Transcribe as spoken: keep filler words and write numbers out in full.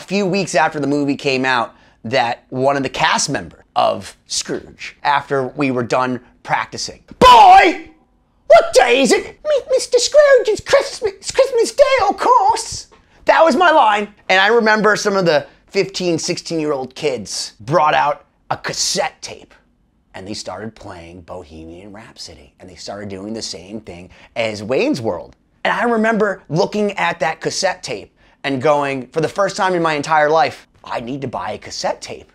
few weeks after the movie came out that one of the cast members of Scrooge, after we were done practicing, "Boy, what day is it? Mister Scrooge, it's Christmas, it's Christmas Day, of course." That was my line. And I remember some of the fifteen, sixteen year old kids brought out a cassette tape and they started playing Bohemian Rhapsody. And they started doing the same thing as Wayne's World. And I remember looking at that cassette tape and going, for the first time in my entire life, I need to buy a cassette tape.